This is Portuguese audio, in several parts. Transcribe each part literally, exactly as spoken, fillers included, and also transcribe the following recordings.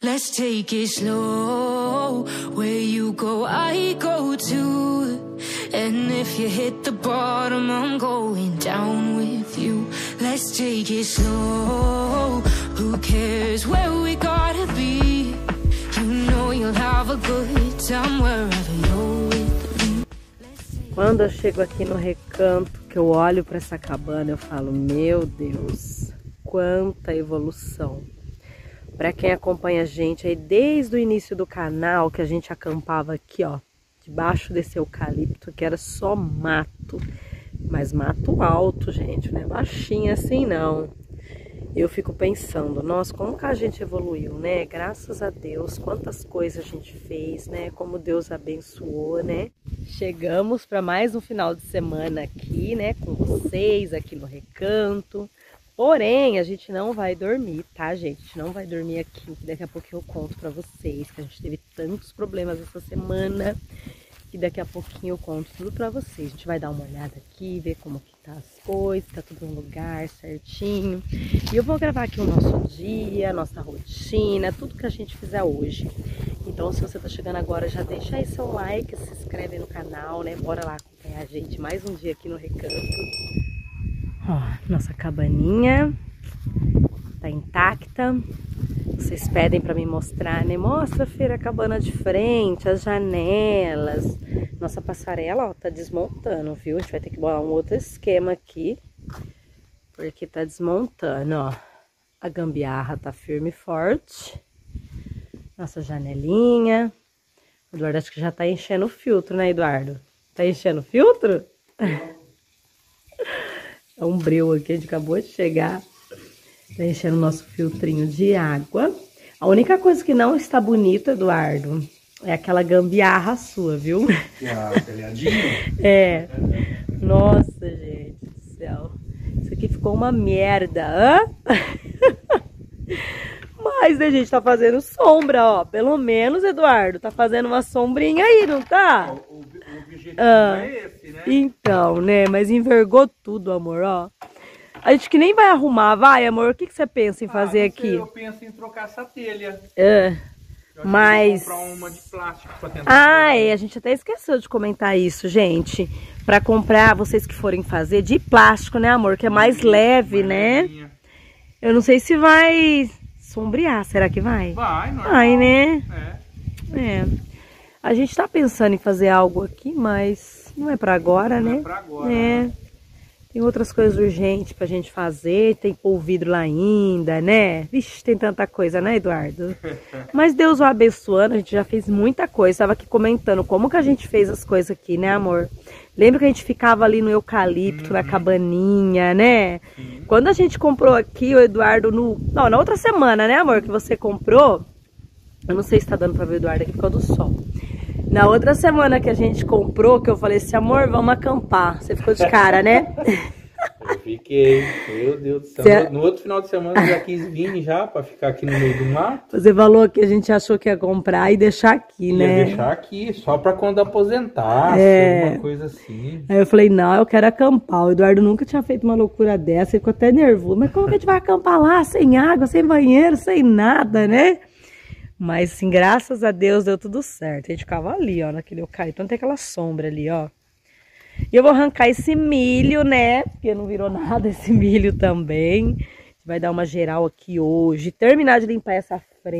Let's take it slow. Where you go, I go too. And if you hit the bottom, I'm going down with you. Let's take it slow. Who cares where we gotta be? You know you'll have a good time wherever you're with me. Quando eu chego aqui no Recanto, que eu olho para essa cabana, eu falo, meu Deus, quanta evolução. Para quem acompanha a gente aí desde o início do canal, que a gente acampava aqui, ó, debaixo desse eucalipto, que era só mato, mas mato alto, gente, não é baixinho assim não. Eu fico pensando, nossa, como que a gente evoluiu, né? Graças a Deus, quantas coisas a gente fez, né? Como Deus abençoou, né? Chegamos para mais um final de semana aqui, né? Com vocês aqui no Recanto. Porém, a gente não vai dormir, tá, gente? A gente não vai dormir aqui, que daqui a pouco eu conto pra vocês, que a gente teve tantos problemas essa semana, que daqui a pouquinho eu conto tudo pra vocês. A gente vai dar uma olhada aqui, ver como que tá as coisas, tá tudo no lugar certinho. E eu vou gravar aqui o nosso dia, nossa rotina, tudo que a gente fizer hoje. Então, se você tá chegando agora, já deixa aí seu like, se inscreve no canal, né? Bora lá acompanhar a gente mais um dia aqui no Recanto. Ó, nossa cabaninha tá intacta. Vocês pedem pra mim mostrar, né? Mostra, Feira, a cabana de frente, as janelas. Nossa passarela, ó, tá desmontando, viu? A gente vai ter que bolar um outro esquema aqui, porque tá desmontando, ó. A gambiarra tá firme e forte. Nossa janelinha. O Eduardo acho que já tá enchendo o filtro, né, Eduardo? Tá enchendo o filtro? É um breu aqui, a gente acabou de chegar. Tá enchendo o nosso filtrinho de água. A única coisa que não está bonita, Eduardo, é aquela gambiarra sua, viu? A telhadinha? É. Nossa, gente do céu. Isso aqui ficou uma merda, hã? Mas a gente tá fazendo sombra, ó. Pelo menos, Eduardo, tá fazendo uma sombrinha aí, não tá? O, o, o objetivo ah, é esse, né? Então, né? Mas envergou tudo, amor, ó. A gente que nem vai arrumar, vai, amor? O que, que você pensa em fazer ah, aqui? Eu penso em trocar essa telha. É. Mas... Eu vou comprar uma de plástico pra tentar... Ah, é, a gente até esqueceu de comentar isso, gente. Pra comprar, vocês que forem fazer, de plástico, né, amor? Que é mais Sim, leve, mais né? Levinha. Eu não sei se vai sombrear, será que vai? Vai, normal. Vai, né? É. É. A gente tá pensando em fazer algo aqui, mas não é pra agora, não né? Não é pra agora, é. né? Tem outras coisas urgentes pra gente fazer, tem que pôr o vidro lá ainda, né? Vixe, tem tanta coisa, né, Eduardo? Mas Deus o abençoando, a gente já fez muita coisa. Estava aqui comentando como que a gente fez as coisas aqui, né, amor? Lembra que a gente ficava ali no eucalipto, uhum. na cabaninha, né? Uhum. Quando a gente comprou aqui, o Eduardo, no... Não, na outra semana, né, amor, que você comprou... Eu não sei se tá dando pra ver o Eduardo aqui por causa do sol. Na outra semana que a gente comprou, que eu falei assim, amor, vamos acampar. Você ficou de cara, né? Eu fiquei, meu Deus do céu. Cê... No outro final de semana eu já quis vir já pra ficar aqui no meio do mato. Você falou que a gente achou que ia comprar e deixar aqui, ia né? Ia deixar aqui, só pra quando aposentar, é... alguma coisa assim. Aí eu falei, não, eu quero acampar. O Eduardo nunca tinha feito uma loucura dessa, ele ficou até nervoso. Mas como que a gente vai acampar lá, sem água, sem banheiro, sem nada, né? Mas, assim, graças a Deus deu tudo certo. A gente ficava ali, ó, naquele eucalipto. Então tem aquela sombra ali, ó. E eu vou arrancar esse milho, né? Porque não virou nada esse milho também. A gente vai dar uma geral aqui hoje. Terminar de limpar essa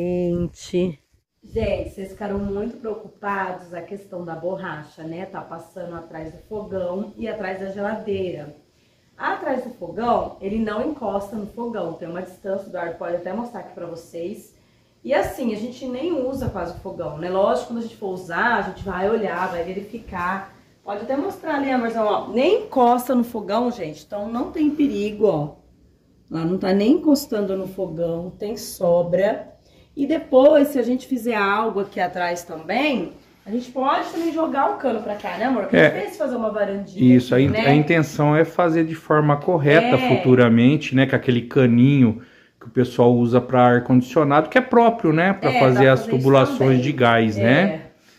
frente. Gente, vocês ficaram muito preocupados com a questão da borracha, né? Tá passando atrás do fogão e atrás da geladeira. Atrás do fogão, ele não encosta no fogão. Tem uma distância, o Eduardo pode até mostrar aqui pra vocês. E assim, a gente nem usa quase o fogão, né? Lógico, quando a gente for usar, a gente vai olhar, vai verificar. Pode até mostrar ali, amorzão, ó. Nem encosta no fogão, gente. Então não tem perigo, ó. Lá não tá nem encostando no fogão, tem sobra. E depois, se a gente fizer algo aqui atrás também, a gente pode também jogar o cano pra cá, né, amor? Porque é, a gente pensa em fazer uma varandinha. Isso, aqui, a, né? A intenção é fazer de forma correta é. futuramente, né? Com aquele caninho que o pessoal usa para ar-condicionado, que é próprio, né? Para é, fazer as tubulações de gás, é. né?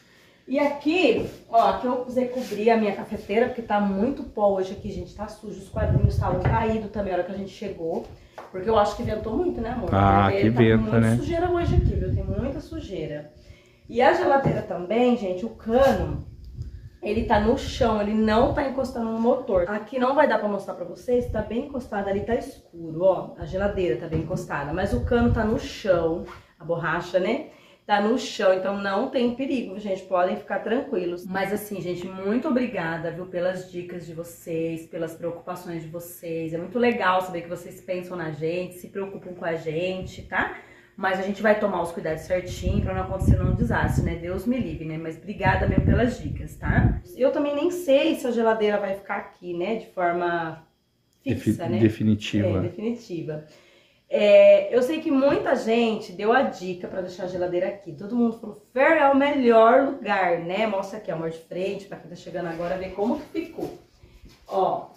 E aqui, ó, aqui eu usei cobrir a minha cafeteira, porque tá muito pó hoje aqui, gente. Tá sujo, os quadrinhos estavam caídos também na hora que a gente chegou. Porque eu acho que ventou muito, né, amor? Ah, Ele que tá venta, com muita né? sujeira hoje aqui, viu? Tem muita sujeira. E a geladeira também, gente, o cano, ele tá no chão, ele não tá encostando no motor. Aqui não vai dar pra mostrar pra vocês, tá bem encostado, ali tá escuro, ó. A geladeira tá bem encostada, mas o cano tá no chão, a borracha, né? Tá no chão, então não tem perigo, gente, podem ficar tranquilos. Mas assim, gente, muito obrigada, viu, pelas dicas de vocês, pelas preocupações de vocês. É muito legal saber que vocês pensam na gente, se preocupam com a gente, tá? Mas a gente vai tomar os cuidados certinho pra não acontecer nenhum desastre, né? Deus me livre, né? Mas obrigada mesmo pelas dicas, tá? Eu também nem sei se a geladeira vai ficar aqui, né? De forma fixa, Defi né? Definitiva. É, definitiva. É, eu sei que muita gente deu a dica pra deixar a geladeira aqui. Todo mundo falou, Fer, é o melhor lugar, né? Mostra aqui, amor, de frente, pra quem tá chegando agora, ver como que ficou. Ó,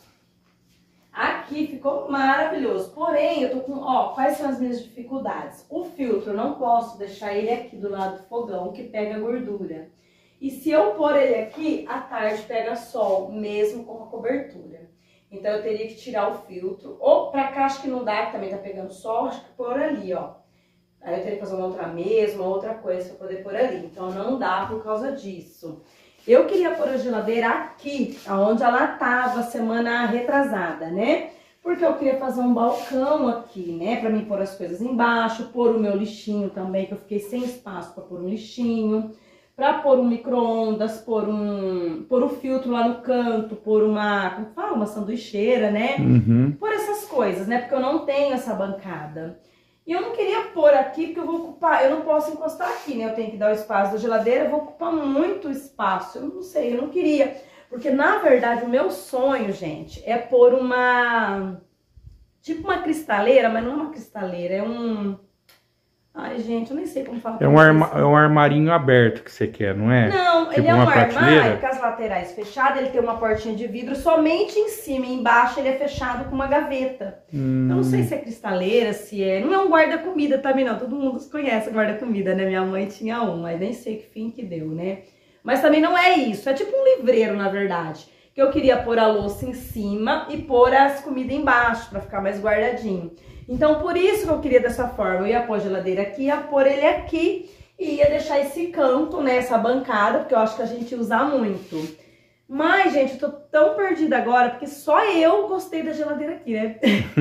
aqui ficou maravilhoso. Porém, eu tô com, ó, quais são as minhas dificuldades? O filtro, eu não posso deixar ele aqui do lado do fogão, que pega gordura. E se eu pôr ele aqui, à tarde pega sol, mesmo com a cobertura. Então eu teria que tirar o filtro, ou pra cá acho que não dá, que também tá pegando sol, acho que pôr ali, ó. Aí eu teria que fazer uma outra mesa, uma outra coisa pra poder pôr ali, então não dá por causa disso. Eu queria pôr a geladeira aqui, onde ela tava semana retrasada, né? Porque eu queria fazer um balcão aqui, né? Pra mim pôr as coisas embaixo, pôr o meu lixinho também, que eu fiquei sem espaço pra pôr um lixinho. Pra pôr um micro-ondas, pôr um, pôr o filtro lá no canto, pôr uma, como fala, uma sanduicheira, né? Uhum. Pôr essas coisas, né? Porque eu não tenho essa bancada. E eu não queria pôr aqui, porque eu vou ocupar, eu não posso encostar aqui, né? Eu tenho que dar o espaço da geladeira, eu vou ocupar muito espaço. Eu não sei, eu não queria. Porque, na verdade, o meu sonho, gente, é pôr uma, tipo uma cristaleira, mas não é uma cristaleira, é um... Ai, gente, eu nem sei como falar. É um, arma, é um armarinho aberto que você quer, não é? Não, tipo ele é um uma armário prateleira? com as laterais fechadas, ele tem uma portinha de vidro, somente em cima e embaixo ele é fechado com uma gaveta. Hum. Eu não sei se é cristaleira, se é... Não é um guarda-comida também não, todo mundo conhece guarda-comida, né? Minha mãe tinha um, mas nem sei que fim que deu, né? Mas também não é isso, é tipo um livreiro, na verdade. Que eu queria pôr a louça em cima e pôr as comidas embaixo, pra ficar mais guardadinho. Então, por isso que eu queria dessa forma. Eu ia pôr a geladeira aqui, ia pôr ele aqui e ia deixar esse canto, né, essa bancada, porque eu acho que a gente ia usar muito. Mas, gente, eu tô tão perdida agora, porque só eu gostei da geladeira aqui, né?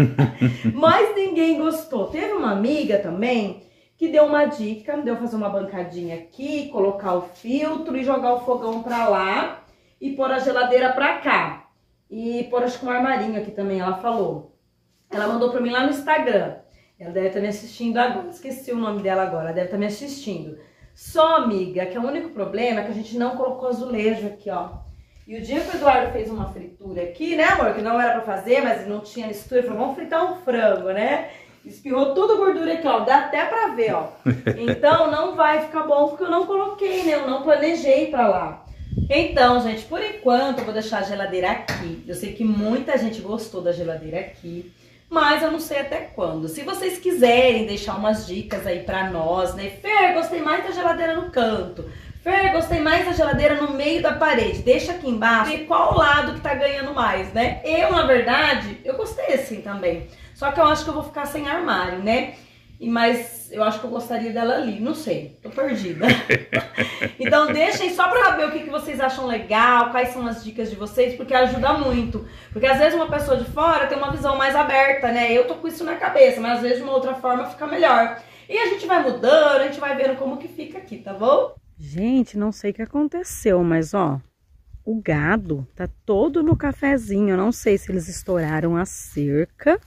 Mas ninguém gostou. Teve uma amiga também que deu uma dica, deu fazer uma bancadinha aqui, colocar o filtro e jogar o fogão pra lá e pôr a geladeira pra cá. E pôr, acho que um armarinho aqui também, ela falou. Ela mandou pra mim lá no Instagram. Ela deve estar me assistindo agora. Esqueci o nome dela agora. Ela deve estar me assistindo. Só, amiga, que o único problema é que a gente não colocou azulejo aqui, ó. E o dia que o Eduardo fez uma fritura aqui, né, amor? Que não era pra fazer, mas não tinha mistura. Ele falou, vamos fritar um frango, né? Espirrou toda a gordura aqui, ó. Dá até pra ver, ó. Então não vai ficar bom porque eu não coloquei, né? Eu não planejei pra lá. Então, gente, por enquanto eu vou deixar a geladeira aqui. Eu sei que muita gente gostou da geladeira aqui. Mas eu não sei até quando. Se vocês quiserem deixar umas dicas aí pra nós, né? Fer, gostei mais da geladeira no canto. Fer, gostei mais da geladeira no meio da parede. Deixa aqui embaixo e qual lado que tá ganhando mais, né? Eu, na verdade, eu gostei assim também. Só que eu acho que eu vou ficar sem armário, né? E, mas eu acho que eu gostaria dela ali. Não sei, tô perdida. Então deixem só pra saber o que, que vocês acham legal, quais são as dicas de vocês, porque ajuda muito. Porque às vezes uma pessoa de fora tem uma visão mais aberta, né? Eu tô com isso na cabeça, mas às vezes de uma outra forma fica melhor. E a gente vai mudando, a gente vai vendo como que fica aqui, tá bom? Gente, não sei o que aconteceu, mas ó, o gado tá todo no cafezinho. Eu não sei se eles estouraram a cerca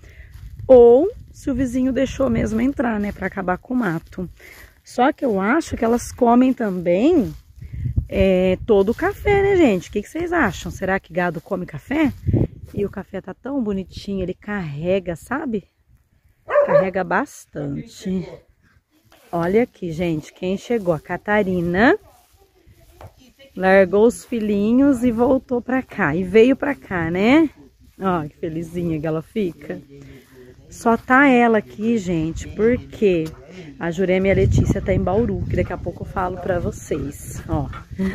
ou se o vizinho deixou mesmo entrar, né, pra acabar com o mato. Só que eu acho que elas comem também é, todo o café, né, gente? O que, que vocês acham? Será que gado come café? E o café tá tão bonitinho, ele carrega, sabe? Carrega bastante. Olha aqui, gente, quem chegou? A Catarina. Largou os filhinhos e voltou pra cá. E veio pra cá, né? Ó, que felizinha que ela fica. Só tá ela aqui, gente, porque a Jurema e a Letícia tá em Bauru, que daqui a pouco eu falo pra vocês, ó.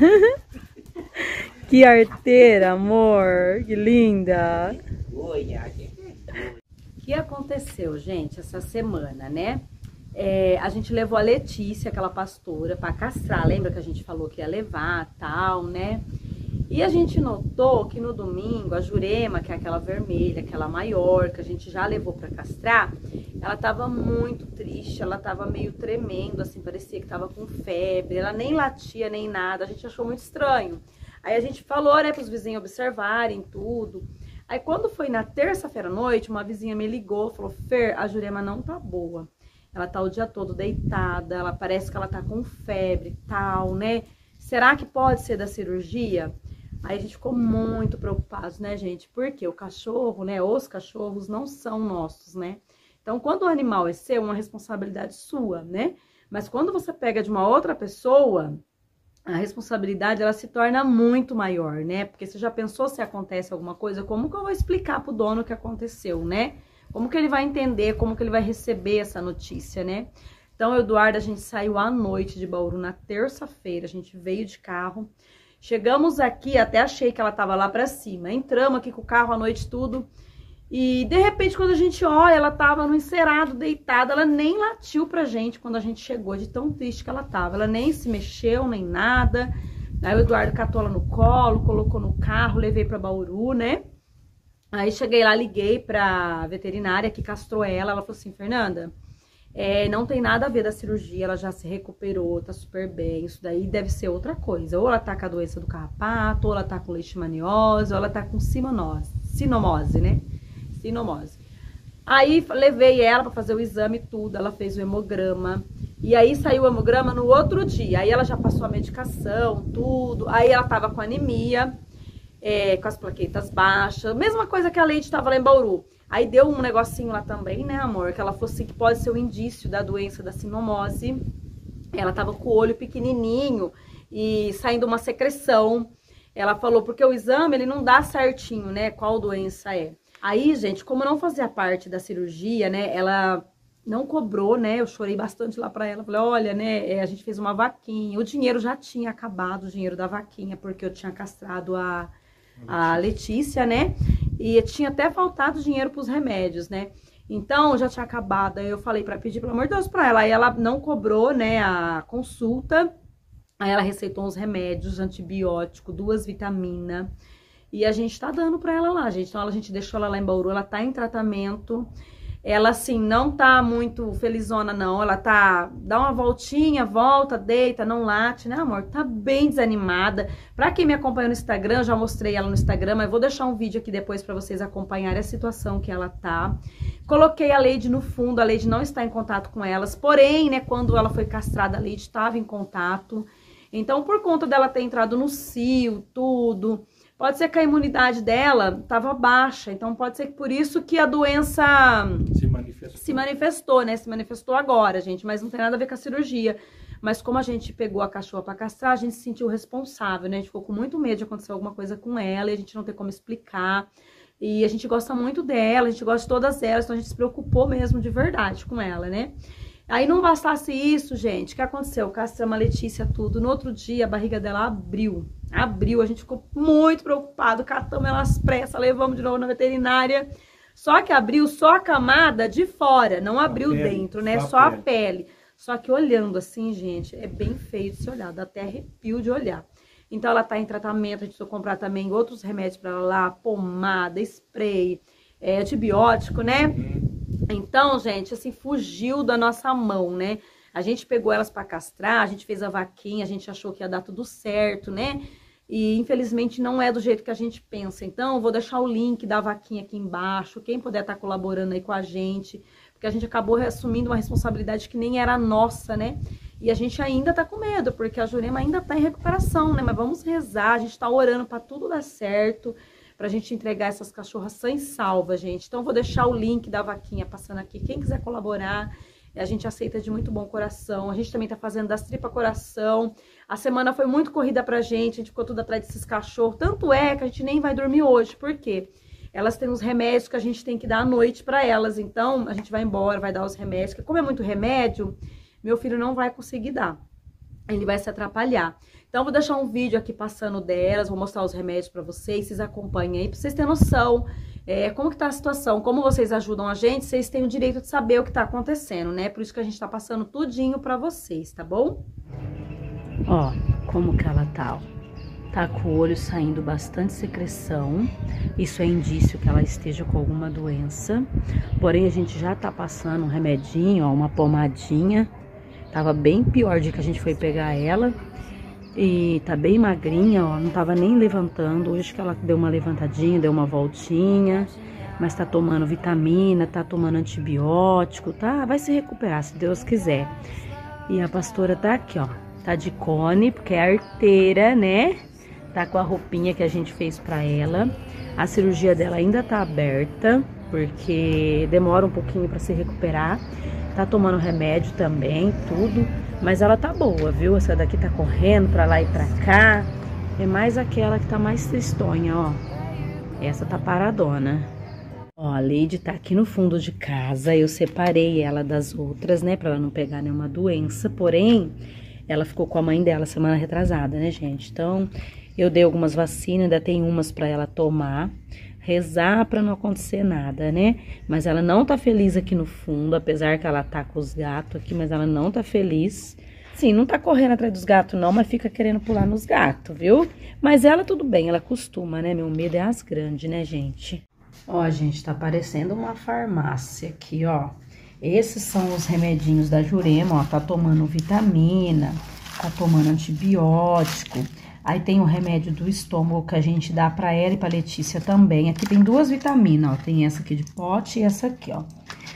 Que arteira, amor, que linda. O que aconteceu, gente, essa semana, né? É, a gente levou a Letícia, aquela pastora, pra castrar. Lembra que a gente falou que ia levar, tal, né? E a gente notou que no domingo, a Jurema, que é aquela vermelha, aquela maior, que a gente já levou pra castrar, ela tava muito triste, ela tava meio tremendo, assim, parecia que tava com febre, ela nem latia, nem nada, a gente achou muito estranho. Aí a gente falou, né, pros vizinhos observarem tudo. Aí quando foi na terça-feira à noite, uma vizinha me ligou, falou, Fer, a Jurema não tá boa. Ela tá o dia todo deitada, ela parece que ela tá com febre e tal, né? Será que pode ser da cirurgia? Aí a gente ficou muito preocupado, né, gente? Porque o cachorro, né, os cachorros não são nossos, né? Então, quando o animal é seu, é uma responsabilidade sua, né? Mas quando você pega de uma outra pessoa, a responsabilidade, ela se torna muito maior, né? Porque você já pensou se acontece alguma coisa, como que eu vou explicar pro dono o que aconteceu, né? Como que ele vai entender, como que ele vai receber essa notícia, né? Então, Eduardo, a gente saiu à noite de Bauru na terça-feira, a gente veio de carro. Chegamos aqui, até achei que ela tava lá pra cima. Entramos aqui com o carro à noite, tudo. E, de repente, quando a gente olha, ela tava no encerado, deitada. Ela nem latiu pra gente quando a gente chegou, de tão triste que ela tava. Ela nem se mexeu, nem nada. Aí o Eduardo catou ela no colo, colocou no carro, levei pra Bauru, né? Aí cheguei lá, liguei pra veterinária que castrou ela. Ela falou assim, Fernanda... É, não tem nada a ver da cirurgia, ela já se recuperou, tá super bem, isso daí deve ser outra coisa. Ou ela tá com a doença do carrapato, ou ela tá com leishmaniose, ou ela tá com simonose, sinomose, né? Sinomose. Aí levei ela pra fazer o exame e tudo, ela fez o hemograma. E aí saiu o hemograma no outro dia, aí ela já passou a medicação, tudo. Aí ela tava com anemia, é, com as plaquetas baixas, mesma coisa que a Leite tava lá em Bauru. Aí deu um negocinho lá também, né, amor? Que ela falou assim que pode ser o indício da doença da sinomose. Ela tava com o olho pequenininho e saindo uma secreção. Ela falou, porque o exame, ele não dá certinho, né, qual doença é. Aí, gente, como não fazia parte da cirurgia, né, ela não cobrou, né, eu chorei bastante lá pra ela. Falei, olha, né, a gente fez uma vaquinha. O dinheiro já tinha acabado, o dinheiro da vaquinha, porque eu tinha castrado a... a Letícia, né? E tinha até faltado dinheiro para os remédios, né? Então, já tinha acabado. Aí eu falei para pedir, pelo amor de Deus, para ela. Aí ela não cobrou, né, a consulta. Aí ela receitou uns remédios, antibiótico, duas vitaminas. E a gente tá dando para ela lá, gente. Então, a gente deixou ela lá em Bauru, ela tá em tratamento. Ela, assim, não tá muito felizona, não. Ela tá... dá uma voltinha, volta, deita, não late, né, amor? Tá bem desanimada. Pra quem me acompanha no Instagram, já mostrei ela no Instagram, mas vou deixar um vídeo aqui depois pra vocês acompanharem a situação que ela tá. Coloquei a Leide no fundo, a Leide não está em contato com elas. Porém, né, quando ela foi castrada, a Leide estava em contato. Então, por conta dela ter entrado no cio, tudo... Pode ser que a imunidade dela estava baixa, então pode ser que por isso que a doença se manifestou. se manifestou, né? Se manifestou agora, gente, mas não tem nada a ver com a cirurgia. Mas como a gente pegou a cachorra para castrar, a gente se sentiu responsável, né? A gente ficou com muito medo de acontecer alguma coisa com ela e a gente não ter como explicar. E a gente gosta muito dela, a gente gosta de todas elas, então a gente se preocupou mesmo de verdade com ela, né? Aí não bastasse isso, gente, o que aconteceu? Castramos a Letícia, tudo. No outro dia, a barriga dela abriu. Abriu, a gente ficou muito preocupado, catamos ela às pressas, levamos de novo na veterinária. Só que abriu só a camada de fora, não abriu pele, dentro, né? Só, só a, pele. a pele. Só que olhando assim, gente, é bem feio de se olhar, dá até arrepio de olhar. Então ela tá em tratamento, a gente precisa comprar também outros remédios pra ela lá, pomada, spray, é, antibiótico, né? Uhum. Então, gente, assim, fugiu da nossa mão, né? A gente pegou elas pra castrar, a gente fez a vaquinha, a gente achou que ia dar tudo certo, né? E, infelizmente, não é do jeito que a gente pensa. Então, eu vou deixar o link da vaquinha aqui embaixo, quem puder estar colaborando aí com a gente, porque a gente acabou assumindo uma responsabilidade que nem era nossa, né? E a gente ainda tá com medo, porque a Jurema ainda tá em recuperação, né? Mas vamos rezar, a gente tá orando pra tudo dar certo, pra gente entregar essas cachorras sã e salva, gente. Então, eu vou deixar o link da vaquinha passando aqui. Quem quiser colaborar, a gente aceita de muito bom coração. A gente também tá fazendo das tripas coração. A semana foi muito corrida pra gente, a gente ficou tudo atrás desses cachorros. Tanto é que a gente nem vai dormir hoje. Por quê? Elas têm os remédios que a gente tem que dar à noite pra elas. Então, a gente vai embora, vai dar os remédios. Porque como é muito remédio, meu filho não vai conseguir dar. Ele vai se atrapalhar. Então, vou deixar um vídeo aqui passando delas, vou mostrar os remédios pra vocês, vocês acompanhem aí, pra vocês terem noção é, como que tá a situação, como vocês ajudam a gente, vocês têm o direito de saber o que tá acontecendo, né? Por isso que a gente tá passando tudinho pra vocês, tá bom? Ó, como que ela tá, ó. Tá com o olho saindo bastante secreção, isso é indício que ela esteja com alguma doença. Porém, a gente já tá passando um remedinho, ó, uma pomadinha. Tava bem pior de que a gente foi pegar ela. E tá bem magrinha, ó, não tava nem levantando. Hoje que ela deu uma levantadinha, deu uma voltinha. Mas tá tomando vitamina, tá tomando antibiótico, tá? Vai se recuperar, se Deus quiser. E a pastora tá aqui, ó. Tá de cone, porque é arteira, né? Tá com a roupinha que a gente fez pra ela. A cirurgia dela ainda tá aberta, porque demora um pouquinho pra se recuperar. Tá tomando remédio também, tudo. Mas ela tá boa, viu? Essa daqui tá correndo pra lá e pra cá. É mais aquela que tá mais tristonha, ó. Essa tá paradona. Ó, a Leide tá aqui no fundo de casa. Eu separei ela das outras, né? Pra ela não pegar nenhuma doença. Porém, ela ficou com a mãe dela semana retrasada, né, gente? Então... eu dei algumas vacinas, ainda tem umas pra ela tomar, rezar pra não acontecer nada, né? Mas ela não tá feliz aqui no fundo, apesar que ela tá com os gatos aqui, mas ela não tá feliz. Sim, não tá correndo atrás dos gatos não, mas fica querendo pular nos gatos, viu? Mas ela tudo bem, ela costuma, né? Meu medo é as grandes, né, gente? Ó, gente, tá parecendo uma farmácia aqui, ó. Esses são os remedinhos da Jurema, ó, tá tomando vitamina, tá tomando antibiótico. Aí tem o remédio do estômago que a gente dá pra ela e pra Letícia também. Aqui tem duas vitaminas, ó. Tem essa aqui de pote e essa aqui, ó.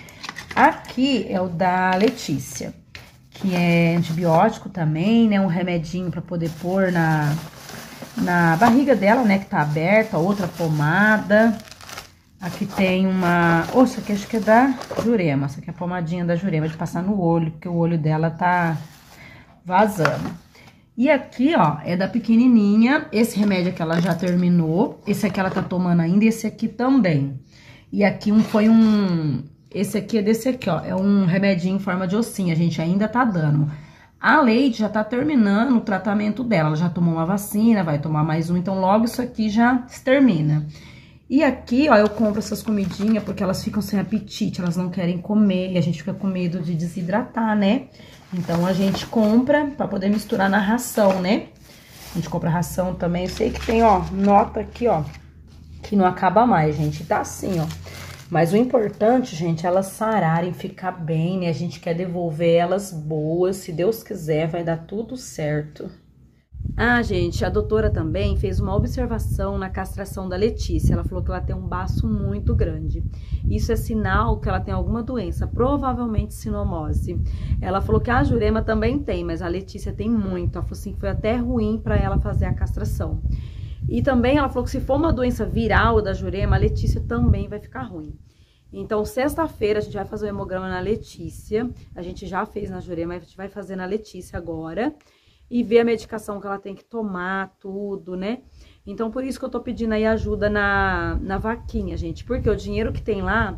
Aqui é o da Letícia, que é antibiótico também, né? Um remedinho pra poder pôr na, na barriga dela, né? Que tá aberta. Outra pomada. Aqui tem uma... oh, isso aqui acho que é da Jurema. Essa aqui é a pomadinha da Jurema de passar no olho, porque o olho dela tá vazando. E aqui, ó, é da pequenininha, esse remédio aqui ela já terminou, esse aqui ela tá tomando ainda e esse aqui também. E aqui um, foi um, esse aqui é desse aqui, ó, é um remedinho em forma de ossinho, a gente ainda tá dando. A Leide já tá terminando o tratamento dela, ela já tomou uma vacina, vai tomar mais um, então logo isso aqui já se termina. E aqui, ó, eu compro essas comidinhas porque elas ficam sem apetite, elas não querem comer e a gente fica com medo de desidratar, né? Então, a gente compra pra poder misturar na ração, né? A gente compra ração também. Eu sei que tem, ó, nota aqui, ó, que não acaba mais, gente. Tá assim, ó. Mas o importante, gente, é elas sararem, ficar bem, né? A gente quer devolver elas boas. Se Deus quiser, vai dar tudo certo. Ah, gente, a doutora também fez uma observação na castração da Letícia. Ela falou que ela tem um baço muito grande. Isso é sinal que ela tem alguma doença, provavelmente sinomose. Ela falou que a Jurema também tem, mas a Letícia tem muito. Ela falou assim que foi até ruim para ela fazer a castração. E também ela falou que se for uma doença viral da Jurema, a Letícia também vai ficar ruim. Então, sexta-feira a gente vai fazer o hemograma na Letícia. A gente já fez na Jurema, a gente vai fazer na Letícia agora. E ver a medicação que ela tem que tomar, tudo, né? Então, por isso que eu tô pedindo aí ajuda na, na vaquinha, gente. Porque o dinheiro que tem lá,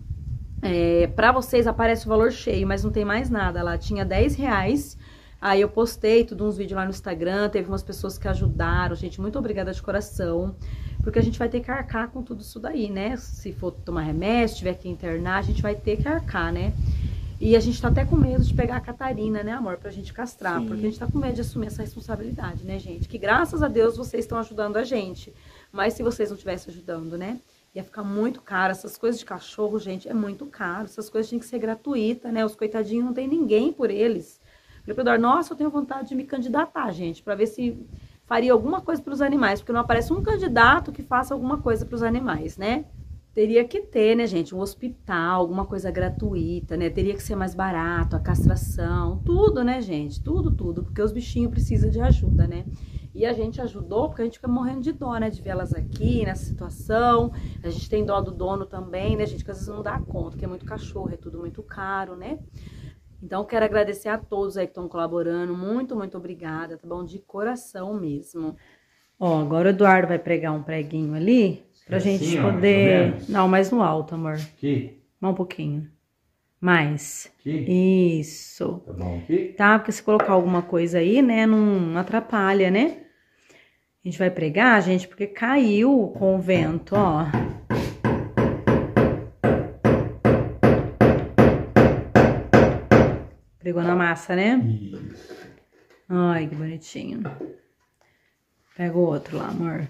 é, pra vocês aparece o valor cheio, mas não tem mais nada. Lá tinha dez reais, aí eu postei tudo, uns vídeos lá no Instagram, teve umas pessoas que ajudaram. Gente, muito obrigada de coração. Porque a gente vai ter que arcar com tudo isso daí, né? Se for tomar remédio, se tiver que internar, a gente vai ter que arcar, né? E a gente tá até com medo de pegar a Catarina, né, amor? Pra gente castrar. Sim. Porque a gente tá com medo de assumir essa responsabilidade, né, gente? Que graças a Deus vocês estão ajudando a gente. Mas se vocês não estivessem ajudando, né? Ia ficar muito caro. Essas coisas de cachorro, gente, é muito caro. Essas coisas tinham que ser gratuitas, né? Os coitadinhos não tem ninguém por eles. Falei, nossa, eu tenho vontade de me candidatar, gente. Pra ver se faria alguma coisa pros animais. Porque não aparece um candidato que faça alguma coisa pros animais, né? Teria que ter, né, gente, um hospital, alguma coisa gratuita, né? Teria que ser mais barato, a castração, tudo, né, gente? Tudo, tudo, porque os bichinhos precisam de ajuda, né? E a gente ajudou porque a gente fica morrendo de dó, né, de ver elas aqui, nessa situação. A gente tem dó do dono também, né, gente, que às vezes não dá conta, porque é muito cachorro, é tudo muito caro, né? Então, quero agradecer a todos aí que estão colaborando. Muito, muito obrigada, tá bom? De coração mesmo. Ó, agora o Eduardo vai pregar um preguinho ali. Pra assim, gente poder... Ó, não, mais no alto, amor. Aqui? Mais um pouquinho. Mais. Aqui? Isso. Tá bom aqui? Tá, porque se colocar alguma coisa aí, né, não atrapalha, né? A gente vai pregar, gente, porque caiu com o vento, ó. Pegou na massa, né? Isso. Ai, que bonitinho. Pega o outro lá, amor.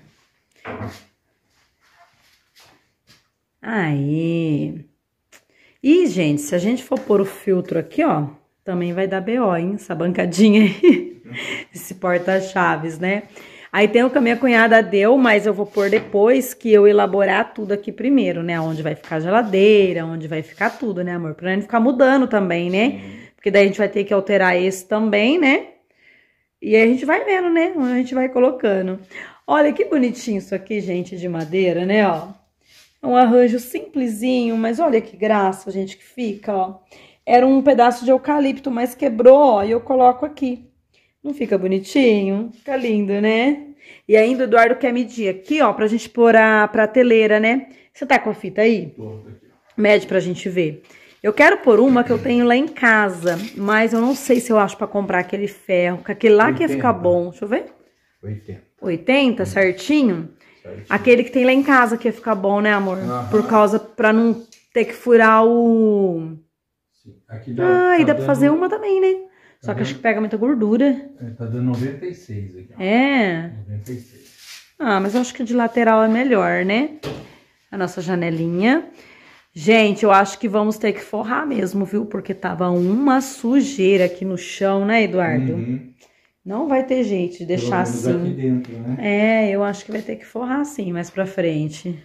Aí. E, gente, se a gente for pôr o filtro aqui, ó, também vai dar B O, hein? Essa bancadinha aí. Esse porta-chaves, né? Aí tem o que a minha cunhada deu, mas eu vou pôr depois que eu elaborar tudo aqui primeiro, né? Onde vai ficar a geladeira, onde vai ficar tudo, né, amor? Pra não ficar mudando também, né? Porque daí a gente vai ter que alterar esse também, né? E aí a gente vai vendo, né? Onde a gente vai colocando. Olha que bonitinho isso aqui, gente, de madeira, né, ó? É um arranjo simplesinho, mas olha que graça, gente, que fica, ó. Era um pedaço de eucalipto, mas quebrou, ó, e eu coloco aqui. Não fica bonitinho? Fica lindo, né? E ainda o Eduardo quer medir aqui, ó, pra gente pôr a prateleira, né? Você tá com a fita aí? Mede pra gente ver. Eu quero pôr uma que eu tenho lá em casa, mas eu não sei se eu acho pra comprar aquele ferro, que aquele lá que ia ficar bom. Deixa eu ver. oitenta. oitenta, certinho? Certinho. Aquele que tem lá em casa que ia ficar bom, né, amor? Aham. Por causa, pra não ter que furar o... Sim. Aqui dá, ah, tá e dá dando... pra fazer uma também, né? Só que acho que pega muita gordura. É, tá dando noventa e seis aqui, ó. É? noventa e seis. Ah, mas eu acho que de lateral é melhor, né? A nossa janelinha. Gente, eu acho que vamos ter que forrar mesmo, viu? Porque tava uma sujeira aqui no chão, né, Eduardo? Uhum. Não vai ter jeito de deixar assim. Aqui dentro, né? É, eu acho que vai ter que forrar assim, mais pra frente.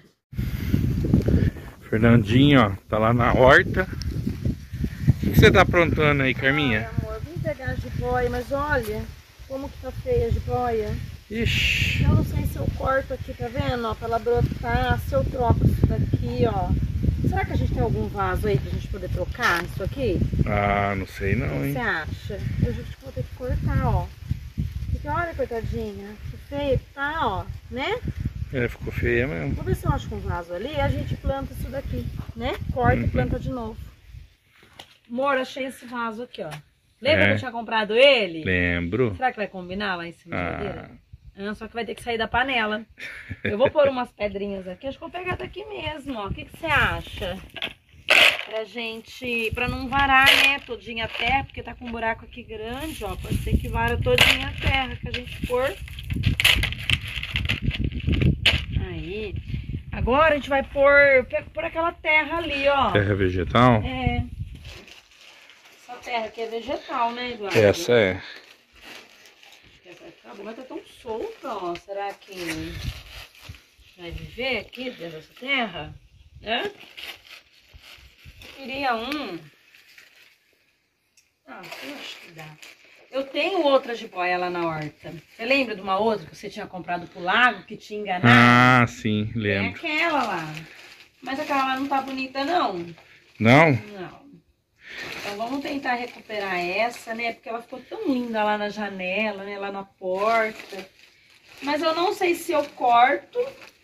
Fernandinho, ó, tá lá na horta. O que você tá aprontando aí, Carminha? Ai, amor, vim pegar a jiboia, mas olha como que tá feia a jiboia. Ixi. Eu não sei se eu corto aqui, tá vendo? Ó, pra ela brotar, se eu troco isso daqui, ó. Será que a gente tem algum vaso aí pra gente poder trocar isso aqui? Ah, não sei não, hein? O que você acha? Eu acho que vou ter que cortar, ó. Porque olha, coitadinha, que feio que tá, ó, né? É, ficou feia mesmo. Vou ver se eu acho um vaso ali e a gente planta isso daqui, né? Corta uhum. E planta de novo. Amor, achei esse vaso aqui, ó. Lembra é. que eu tinha comprado ele? Lembro. Será que vai combinar lá em cima da ah. geladeira? Ah, só que vai ter que sair da panela. Eu vou pôr umas pedrinhas aqui. Acho que vou pegar daqui mesmo, ó. O que, que você acha? Pra gente... Pra não varar, né? Todinha a terra, porque tá com um buraco aqui grande, ó. Pode ser que vara todinha a terra que a gente pôr. Aí. Agora a gente vai pôr... Por aquela terra ali, ó. Terra vegetal? É. Essa terra aqui é vegetal, né, Eduardo? Essa é. Essa mas tá tão solta, ó. Será que vai viver aqui dentro dessa terra? É? Eu queria um. Ah, eu acho que dá. Eu tenho outra jiboia lá na horta. Você lembra de uma outra que você tinha comprado pro lago, que tinha enganado? Ah, sim, lembro. É aquela lá. Mas aquela lá não tá bonita, não. Não? Não. Então vamos tentar recuperar essa, né? Porque ela ficou tão linda lá na janela, né? Lá na porta. Mas eu não sei se eu corto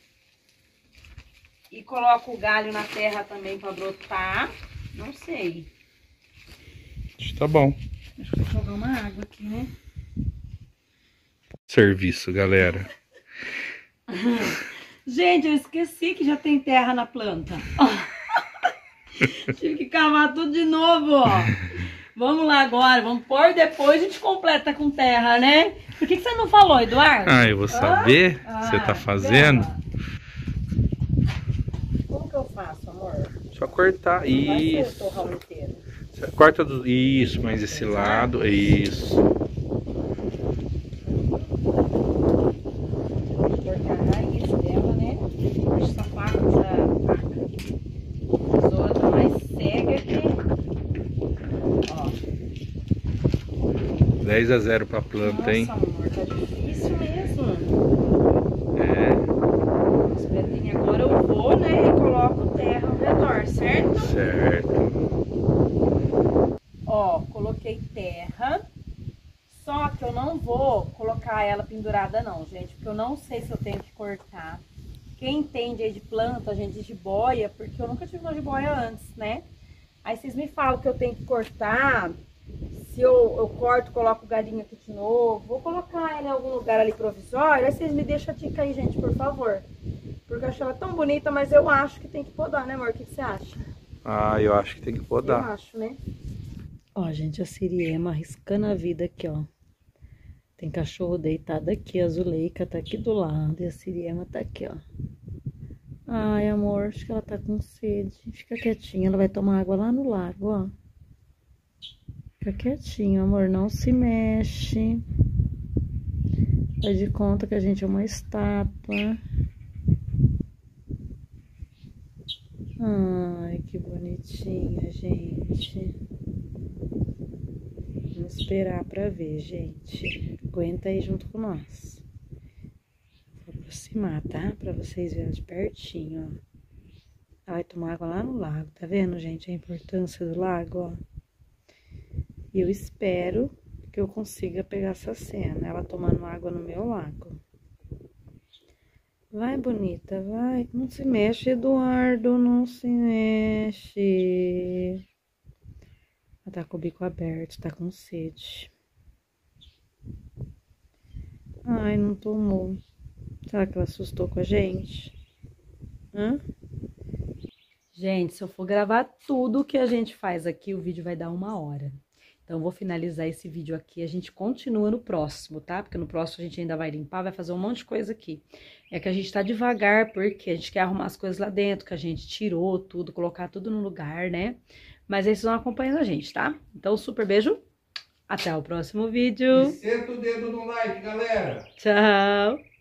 e coloco o galho na terra também pra brotar. Não sei. Acho que tá bom. Deixa eu jogar uma água aqui, né? Serviço, galera. Gente, eu esqueci que já tem terra na planta. Tive que cavar tudo de novo, ó. Vamos lá agora, vamos pôr, depois a gente completa com terra, né? Por que, que você não falou, Eduardo? Ah, eu vou saber o ah, que você tá fazendo. Como que eu faço, amor? Só cortar, isso. Vai ser o torrão inteiro. Corta do... Isso, mas esse lado, isso. Cortar a raiz dela, né? Os sapatos da vaca. Tesoura tá mais cega que... Ó. dez a zero pra planta. Nossa, hein? Nossa, amor, tá difícil mesmo. É. As pedrinhas agora eu vou, né? E coloco terra ao redor, certo? Certo. Ó, coloquei terra. Só que eu não vou colocar ela pendurada não, gente. Porque eu não sei se eu tenho que cortar. Quem entende aí de planta, gente, de jiboia, porque eu nunca tive uma jiboia antes, né? Aí vocês me falam que eu tenho que cortar, se eu, eu corto, coloco o galinho aqui de novo, vou colocar ela em algum lugar ali provisório, aí vocês me deixam a dica aí, gente, por favor. Porque eu acho ela tão bonita, mas eu acho que tem que podar, né, amor? O que, que você acha? Ah, eu acho que tem que podar. Eu acho, né? Ó, gente, a Siriema arriscando a vida aqui, ó. Tem cachorro deitado aqui, a Zuleika tá aqui do lado e a Siriema tá aqui, ó. Ai, amor, acho que ela tá com sede. Fica quietinha, ela vai tomar água lá no lago, ó. Fica quietinho, amor, não se mexe. Faz de conta que a gente é uma estátua. Ai, que bonitinha, gente. Vamos esperar pra ver, gente. Aguenta aí junto com nós. Vou aproximar, tá? Pra vocês verem de pertinho, ó. Ela vai tomar água lá no lago, tá vendo, gente? A importância do lago, ó. E eu espero que eu consiga pegar essa cena, ela tomando água no meu lago. Vai, bonita, vai. Não se mexe, Eduardo, não se mexe. Ela tá com o bico aberto, tá com sede. Ai, não tomou. Será que ela assustou com a gente? Hã? Gente, se eu for gravar tudo que a gente faz aqui, o vídeo vai dar uma hora. Então, eu vou finalizar esse vídeo aqui, a gente continua no próximo, tá? Porque no próximo a gente ainda vai limpar, vai fazer um monte de coisa aqui. É que a gente tá devagar, porque a gente quer arrumar as coisas lá dentro, que a gente tirou tudo, colocar tudo no lugar, né? Mas aí vocês vão acompanhando a gente, tá? Então, super beijo, até o próximo vídeo. Senta o dedo no like, galera. Tchau!